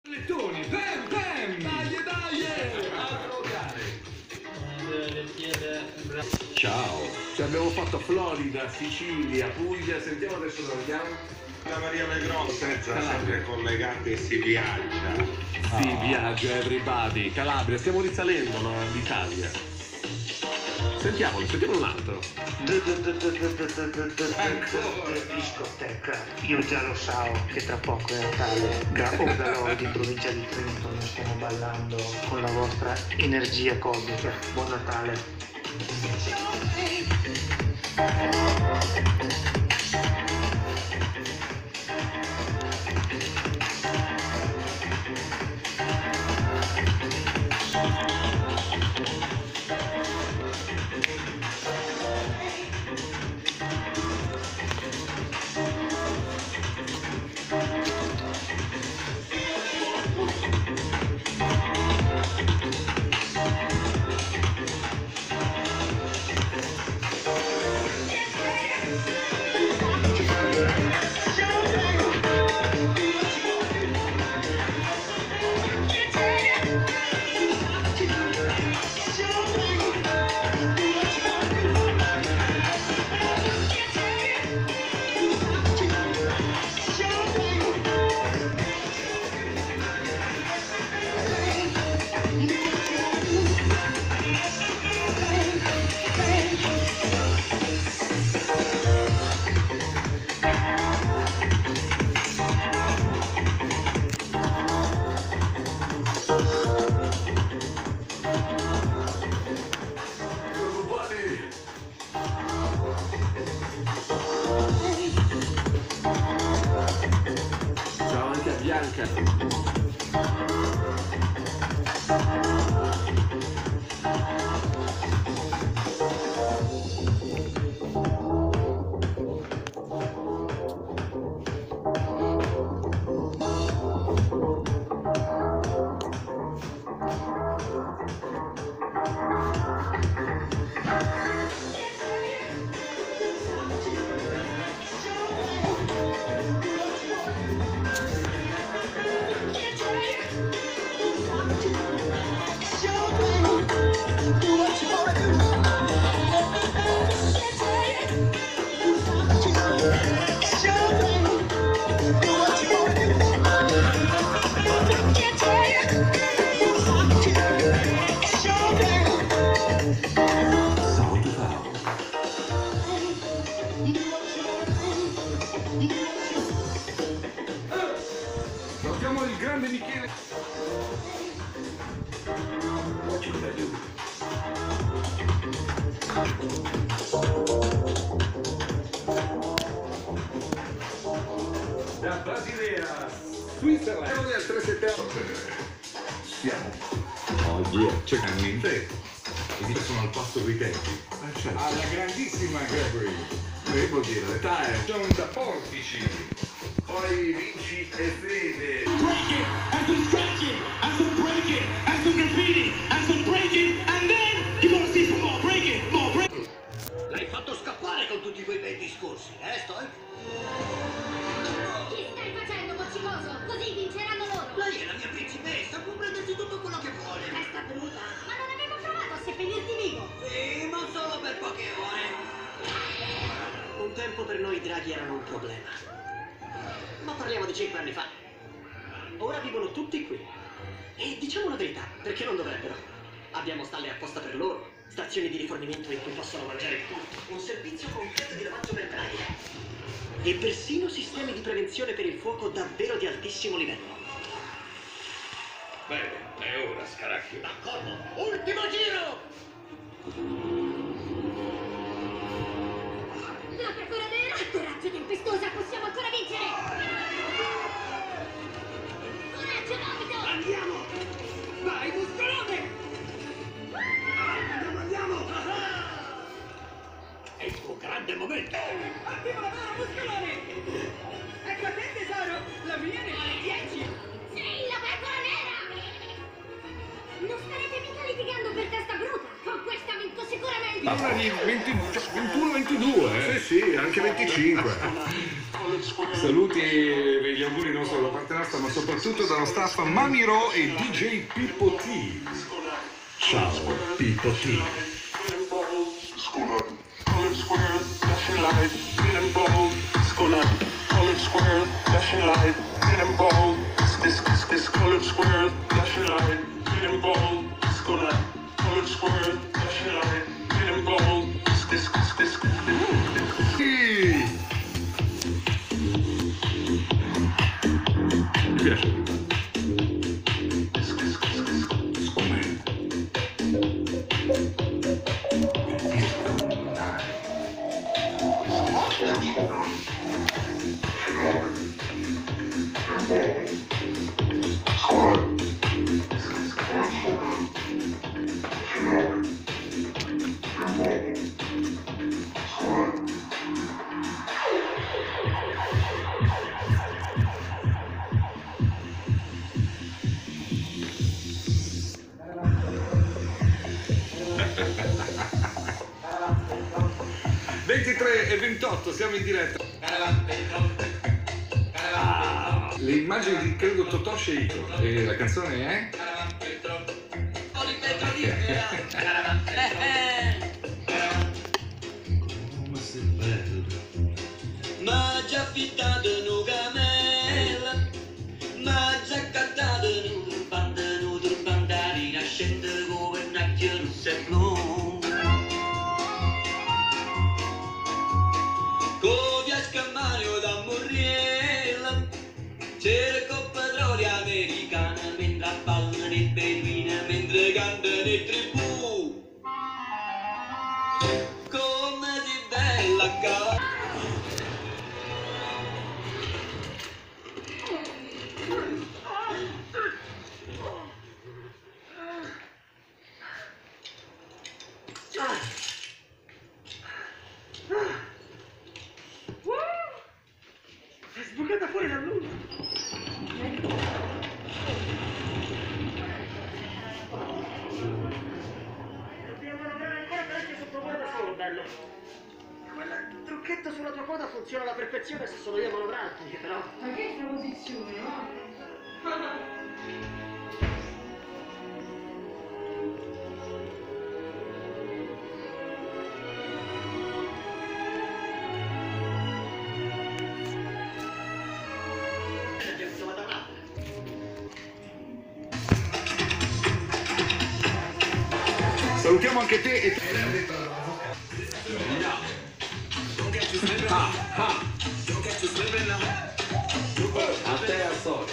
Lettoni, bam, bam! Dai, dai! Altro cane! Ciao! Ci abbiamo fatto Florida, Sicilia, Puglia, sentiamo adesso dove andiamo. La Maria Legrossa, sempre collegate e si viaggia. Si viaggia, everybody. Calabria, stiamo risalendo l'Italia. Sentiamolo un altro. Discoteca, io già lo so che tra poco è Natale. Da Ogalord in provincia di Trento noi stiamo ballando con la vostra energia cosmica. Buon Natale. Ciao anche a Bianca. Salutiamo il grande Michele. Da Basilea, Switzerland. Siamo nel 378. Siamo. Oh yeah, c'è niente. E sono al passo coi tempi. Certo. Alla grandissima Gregory. Che vuol dire? L'età è... Sono da Portici. Poi vinci e fede. Break it, and some scratch it, and some break it, and some graffiti, and some break it, and then you're gonna see some more break it, more break it. L'hai fatto scappare con tutti quei bei discorsi, Stoic? Che stai facendo, boccicoso? Così vinceranno loro! Lei è la mia principessa, può prendersi tutto quello che vuole. Testa bruta! Ma non avevo provato a seppellirti vivo! Sì, ma solo per poche ore. Un tempo per noi i draghi erano un problema. Ma parliamo di 5 anni fa. Ora vivono tutti qui. E diciamo la verità, perché non dovrebbero? Abbiamo stalle apposta per loro, stazioni di rifornimento in cui possono mangiare tutto, un servizio completo di lavaggio per draghi. E persino sistemi di prevenzione per il fuoco davvero di altissimo livello. Bene, è ora, Scaracchio. D'accordo, ultimo giro! La pecora nera! Coraggio tempestosa, possiamo ancora vincere! Coraggio, Nobito! Andiamo! Vai, muscolone! Andiamo! È il tuo grande momento! Ottimo lavoro, muscolone! Ecco a te, tesoro! La mia ne vale 10! Sì, la pecora nera! Non starete mica litigando per testa bruta! Con questa vinco sicuramente! Parla di 21-22, Sì, anche 25. Saluti e gli auguri non solo da parte nostra, ma soprattutto dallo staff Mamiro e DJ Pippo T. Ciao, Pippo T. Mi piace. E 28, siamo in diretta. Le immagini di credo Totò Sceicco e la canzone è? Come sei bello. Ma già affittato un camella, ma già cantato un turbante, rinascente come un acchio rosso e blu. Covia scammario da Morriella, cerco padroni americana, mentre ballano i beduini, mentre cantano i tribù. Come si bella cara. È sbucata fuori la luna. Dobbiamo lavorare ancora parecchio sul tuo cuore da solo, bello. Quel trucchetto sulla tua coda funziona alla perfezione se solo io manovrarti, però. Ma che straposizione, no? Salutiamo anche te e te. A te al solito.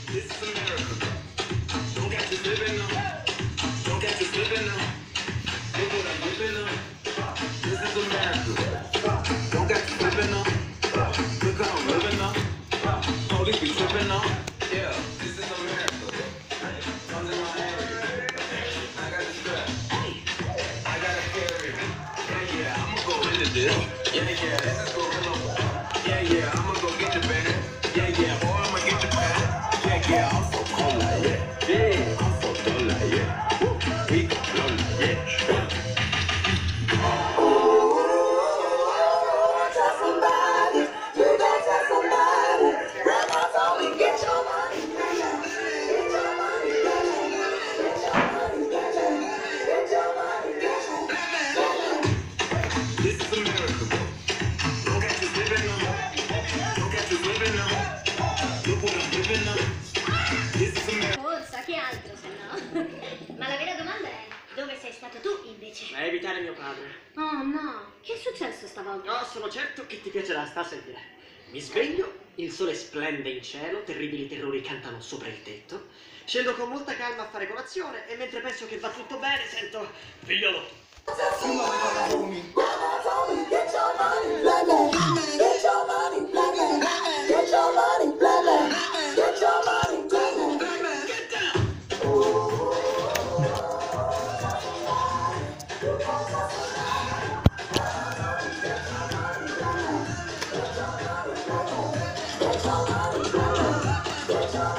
Forza, che altro se no? Ma la vera domanda è, dove sei stato tu invece? A evitare mio padre. Oh no, che è successo stavolta? No, sono certo che ti piacerà, sta a sentire. Mi sveglio, il sole splende in cielo, terribili terrori cantano sopra il tetto. Scendo con molta calma a fare colazione e mentre penso che va tutto bene sento... Figliolo!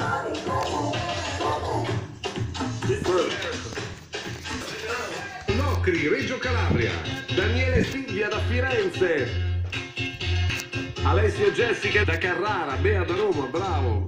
No, Locri, Reggio Calabria. Daniele Silvia da Firenze. Alessio e Jessica da Carrara. Bea da Roma, bravo.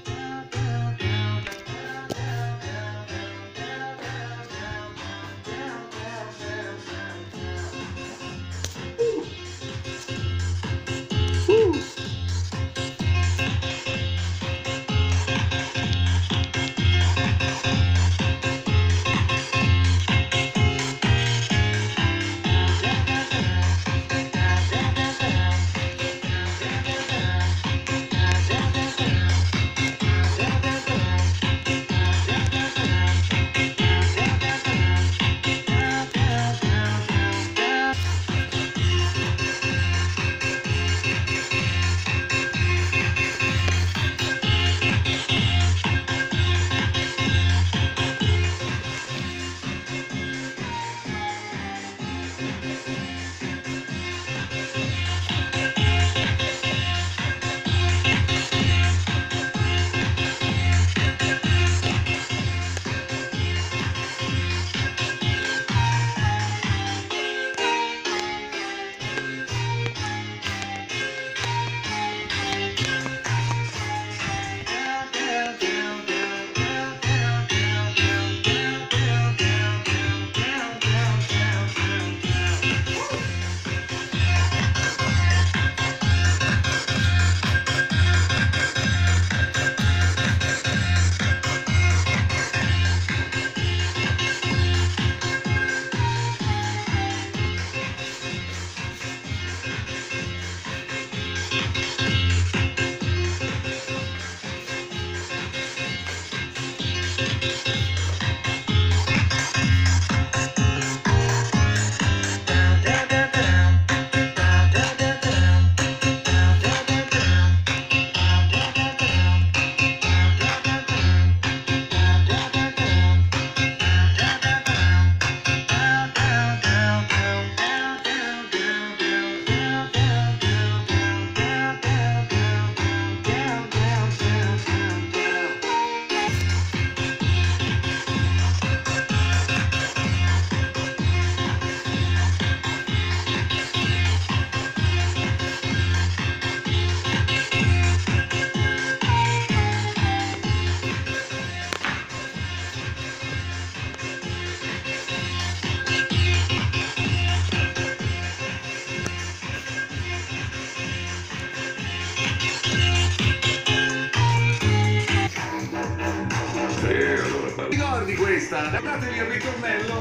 Ricordi questa? Datevi il ritornello.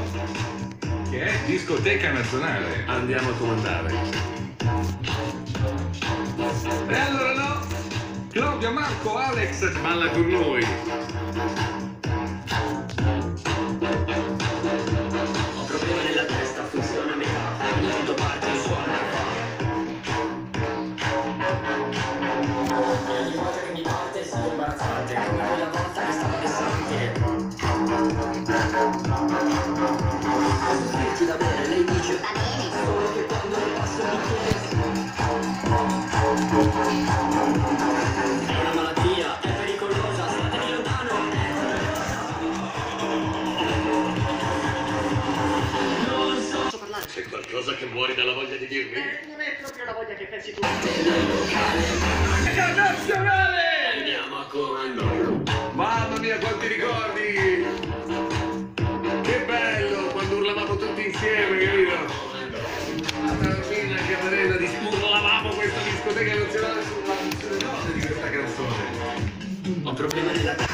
Che è Discoteca Nazionale. Andiamo a comandare. E allora no? Claudio, Marco, Alex, Balla con noi. Ho problemi nella testa, funziona a metà. Il mondo parte e suona. Ogni volta che mi parte siete imbarazzante, come quella volta che stavo pesante. Soffrirti da bere, lei dice Va bene. solo che quando le passo il bicchiere. È una malattia, è pericolosa, statemi lontano. Non so. Posso parlare? C'è qualcosa che muori dalla voglia di dirmi? Non è proprio la voglia che pensi tu. Nazionale! Andiamo a comando. Mamma mia, quanti ricordi! Che bello quando urlavamo tutti insieme, capito? A Taormina, a Camarena, urlavamo questa discoteca nazionale sulla funzione note di questa canzone. Ho problemi nella testa.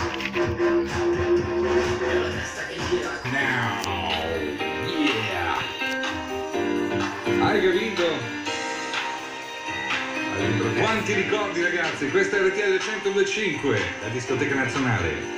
È la testa che gira. now. Yeah. Hai capito? Quanti ricordi, ragazzi? Questa è RTL 102.5, la discoteca nazionale.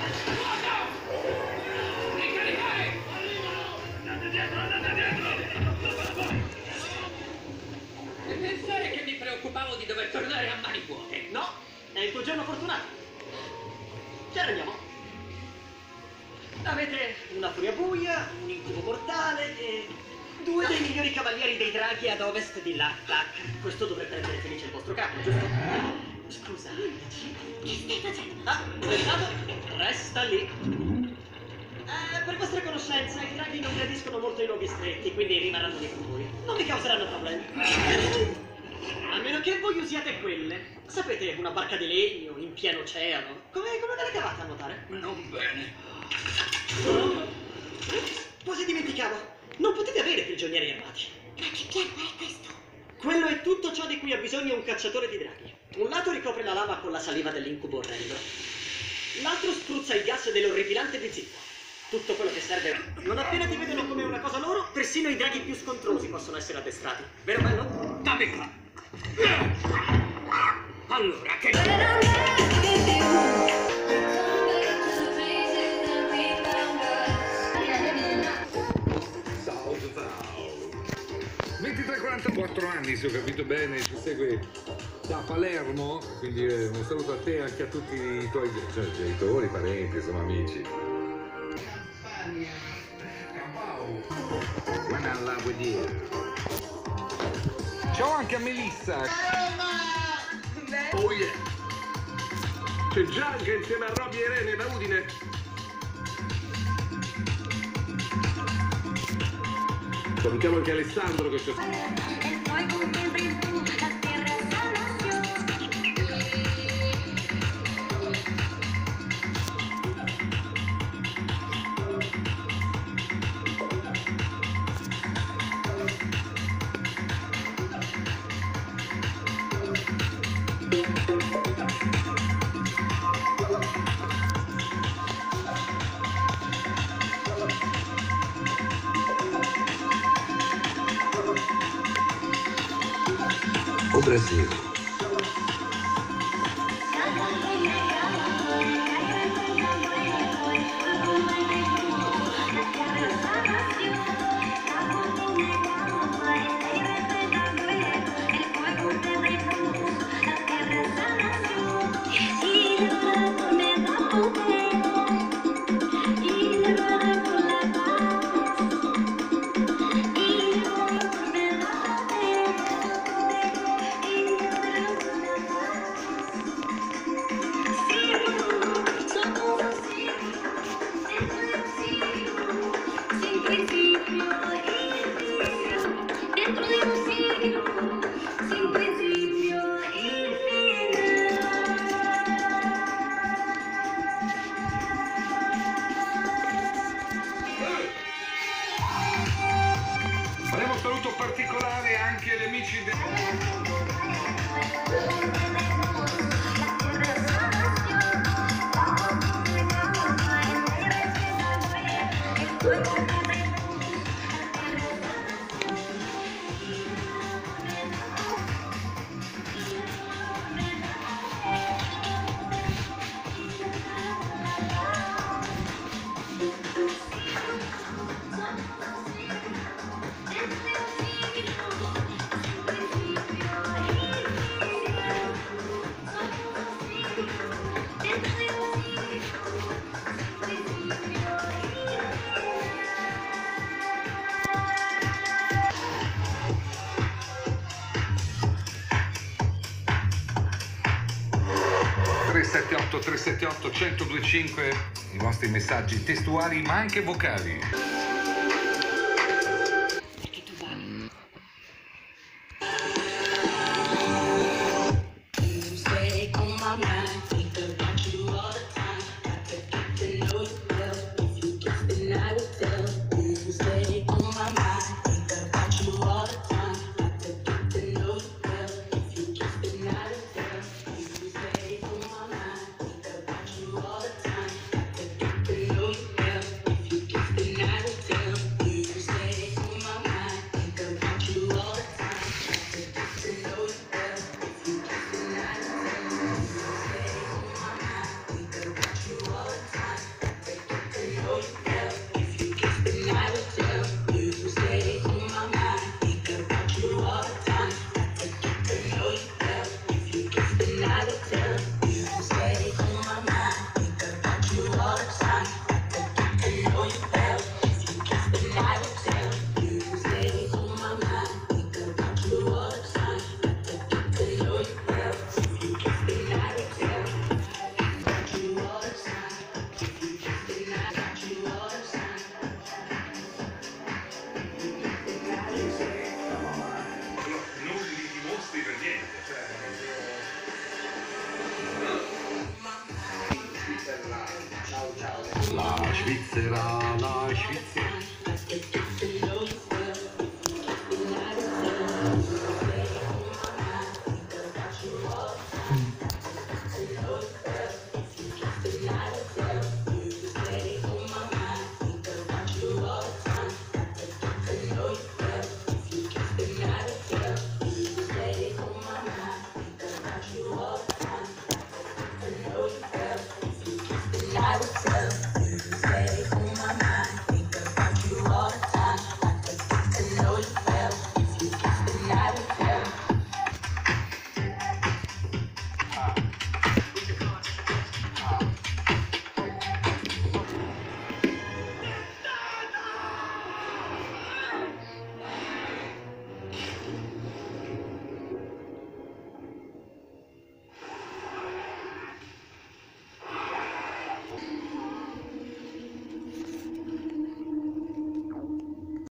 E pensare che mi preoccupavo di dover tornare a mani vuote. No, è il tuo giorno fortunato. Ci arrendiamo. Avete una furia buia, un incubo mortale e 2 dei migliori cavalieri dei draghi ad ovest di Lac. Questo dovrebbe rendere felice il vostro capo, giusto? Scusa, Che stai facendo? ah, pensato? Resta lì. Per vostra conoscenza, i draghi non gradiscono molto i luoghi stretti, quindi rimarranno lì con voi. Non vi causeranno problemi. A meno che voi usiate quelle. Sapete, una barca di legno in pieno oceano. Come ve la cavate a nuotare? Non bene. Quasi dimenticavo. Non potete avere prigionieri armati. Ma che piano è questo? Quello è tutto ciò di cui ha bisogno un cacciatore di draghi. Un lato ricopre la lava con la saliva dell'incubo orrendo. L'altro spruzza il gas dell'orripilante di zippo. Tutto quello che serve. Non appena ti vedono come una cosa loro, persino i draghi più scontrosi possono essere addestrati. Vero bello? Dammi qua. Allora, che... Ciao, ciao. 23-44 anni, se ho capito bene, ci segue da Palermo, quindi un saluto a te e anche a tutti i tuoi genitori, parenti, insomma amici. When I love with you. Ciao anche a Melissa. Oh yeah! C'è Gianca insieme a Roby e Irene da Udine. Salutiamo anche Alessandro che c'è. O Brasil. Faremo un saluto particolare anche agli amici del 378 1025, i vostri messaggi testuali ma anche vocali. Perché tu vai. Night Svizzera.